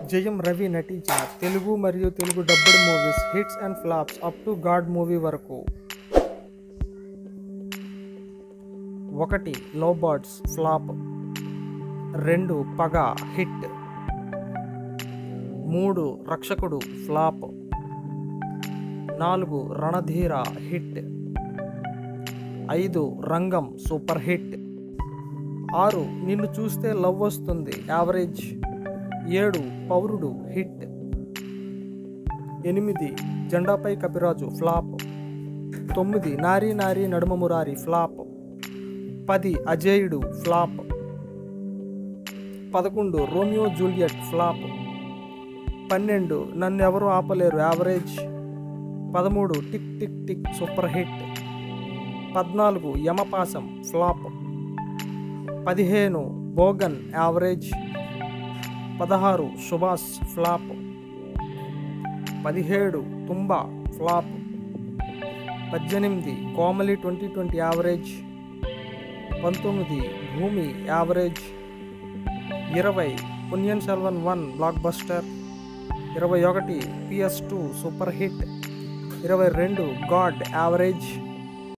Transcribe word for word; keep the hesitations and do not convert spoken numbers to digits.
జయం రవి నటించిన తెలుగు మరియు Telugu dubbed movies hits and flops up to god movie వరకు. ఒకటి లవ్ బర్డ్స్ ఫ్లాప్, రెండు పగ హిట్, మూడు రక్షకుడు ఫ్లాప్, నాలుగు రణధీర హిట్, ఐదు రంగం సూపర్ హిట్, ఆరు నిన్ను చూస్తే లవ్ వస్తుంది యావరేజ్, ఏడు పౌరుడు హిట్, ఎనిమిది జెండాపై కపిరాజు ఫ్లాప్, తొమ్మిది నారీ నారీ నడుమ మురారి ఫ్లాప్, పది అజేయుడు ఫ్లాప్, పదకొండు రోమియో జూలియట్ ఫ్లాప్, పన్నెండు నన్ను ఎవరు ఆపలేరు యావరేజ్, పదమూడు tick tick tick super hit, పద్నాలుగు యమపాసం ఫ్లాప్, పదిహేను బోగన్ యావరేజ్, పదహారు సుభాష్ ఫ్లాప్, పదిహేడు తుంబా ఫ్లాప్, పద్దెనిమిది కోమలి ట్వంటీ ట్వంటీ యావరేజ్, పంతొమ్మిది భూమి యావరేజ్, ఇరవై Ponniyin Selvan one blockbuster, ఇరవై ఒకటి పిఎస్ టూ సూపర్ హిట్, ఇరవై రెండు గాడ్ యావరేజ్,